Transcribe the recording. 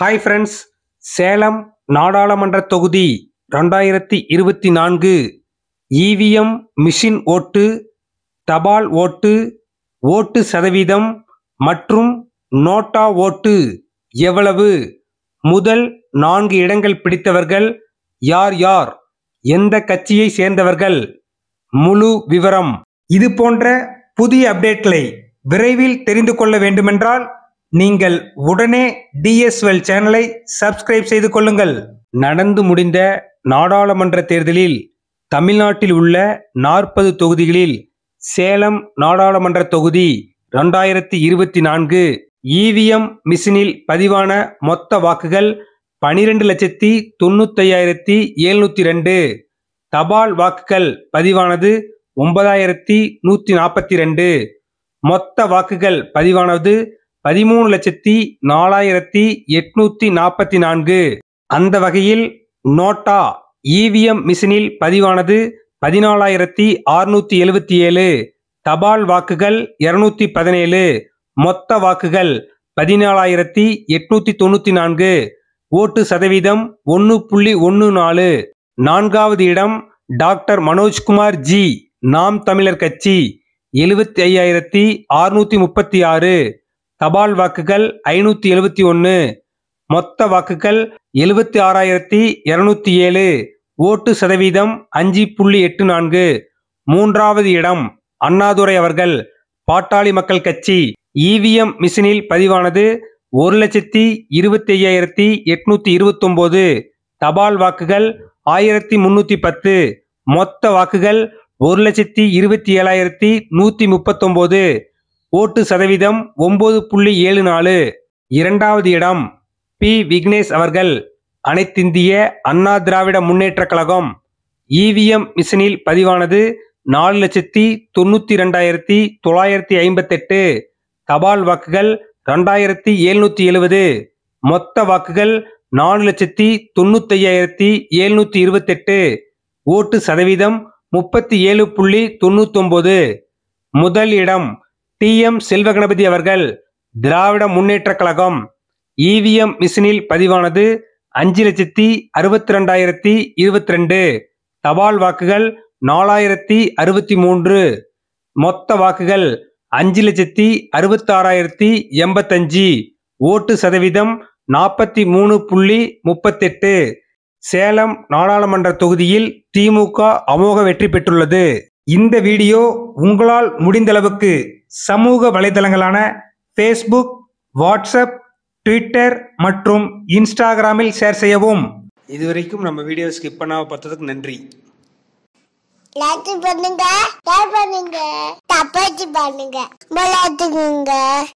Hi friends, Salem நாடாளுமன்ற தொகுதி 2024 EVM machine ஓட்டு, தபால் ஓட்டு, ஓட்டு சதவீதம் மற்றும் நோட்டா ஓட்டு எவ்வளவு? முதல் 4 இடங்கள் பிடித்தவர்கள் யார் யார்? எந்த கட்சியை சேர்ந்தவர்கள்? முழு விவரம். இது போன்ற புதிய அப்டேட்களை விரைவில் தெரிந்து கொள்ள வேண்டுமென்றால் நீங்கள் உடனே டிஎஸ்எல் சேனலை சப்ஸ்கிரைப் செய்து கொள்ளுங்கள். நடந்து முடிந்த நாடாளுமன்ற தேர்தலில் தமிழ்நாட்டில் உள்ள 40 தொகுதிகளில் சேலம் நாடாளுமன்ற தொகுதி 2024 இவிஎம் மிஷினில் பதிவான மொத்த வாக்குகள் 12,95,702. தபால் வாக்குகள் பதிவானது 9,142. மொத்த வாக்குகள் பதிவானது 13,04,844. அந்த வகையில் நோட்டா இவிஎம் மிஷினில் பதிவானது 14,677. தபால் வாக்குகள் 217. மொத்த வாக்குகள் 14,894. ஓட்டு சதவீதம் 1.14. 4வது இடம் டாக்டர் மனோஜ்குமார் ஜி, நாம் தமிழர் கட்சி 75,636. தபால் வாக்குகள் 571. மொத்த வாக்குகள் 76,207. ஓட்டு சதவீதம் 5.84. 3வது இடம் அண்ணாதுரை அவர்கள், பாட்டாளி மக்கள் கட்சி. இவிஎம் மிஷினில் பதிவானது 1,25,829. தபால் வாக்குகள் 1,310. மொத்த வாக்குகள் 1,27,139. ஓட்டு சதவீதம் 9.74. 2வது இடம் பி. விக்னேஷ் அவர்கள், அனைத்திந்திய அண்ணா திராவிட முன்னேற்ற கழகம். இவிஎம் மிஷினில் பதிவானது 4,92,958. தபால் வாக்குகள் 2,770. மொத்த வாக்குகள் 4,95,728. ஓட்டு சதவீதம் 37.99. முதல் இடம் டி.எம். செல்வகணபதி அவர்கள், திராவிட முன்னேற்ற கழகம். இவிஎம் மிஷினில் பதிவானது 5,62,22. தபால் வாக்குகள் 4,063. மொத்த வாக்குகள் 5,66,085. ஓட்டு சதவீதம் 43.38. சேலம் நாடாளுமன்ற தொகுதியில் திமுக அமோக வெற்றி பெற்றுள்ளது. இந்த வீடியோ உங்களால் முடிந்தளவுக்கு சமூக வலைதளங்களான ஃபேஸ்புக், வாட்ஸ்அப், ட்விட்டர் மற்றும் இன்ஸ்டாகிராமில் ஷேர் செய்யவும். இதுவரைக்கும் நம்ம வீடியோ ஸ்கிப் பண்ணாம பார்த்ததுக்கு நன்றி. லைக் பண்ணுங்க, ஷேர் பண்ணுங்க, சப்ஸ்கிரைப் பண்ணுங்க.